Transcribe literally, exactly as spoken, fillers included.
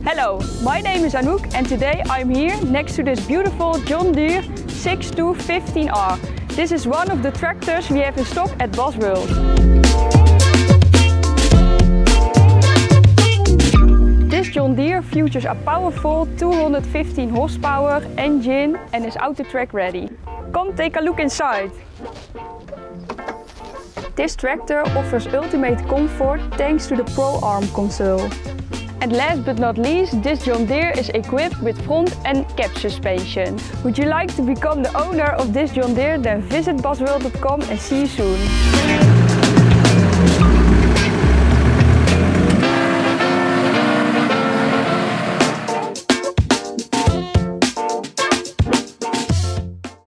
Hello, my name is Anouk and today I'm here next to this beautiful John Deere six two fifteen R. This is one of the tractors we have in stock at Bosworld. This John Deere features a powerful two hundred fifteen horsepower engine and is auto-track ready. Come take a look inside. This tractor offers ultimate comfort thanks to the ProArm console. And last but not least, this John Deere is equipped with front and cab suspension. Would you like to become the owner of this John Deere? Then visit bosworld dot com and see you soon.